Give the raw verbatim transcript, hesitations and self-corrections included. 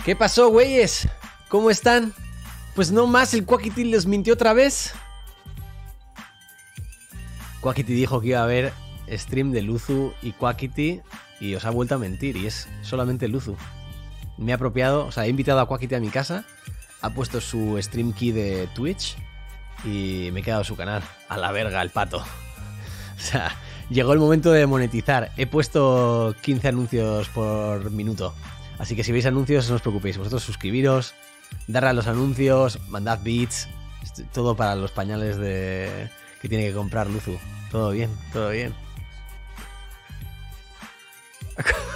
¿Qué pasó, güeyes? ¿Cómo están? Pues no más, el Quackity les mintió otra vez. Quackity dijo que iba a haber stream de Luzu y Quackity y os ha vuelto a mentir, y es solamente Luzu. Me he apropiado, o sea, he invitado a Quackity a mi casa, ha puesto su stream key de Twitch y me he quedado su canal. A la verga, el pato. O sea, llegó el momento de monetizar. He puesto quince anuncios por minuto. Así que si veis anuncios, no os preocupéis. Vosotros suscribiros, darle a los anuncios, mandad bits, todo para los pañales de que tiene que comprar Luzu. Todo bien, todo bien.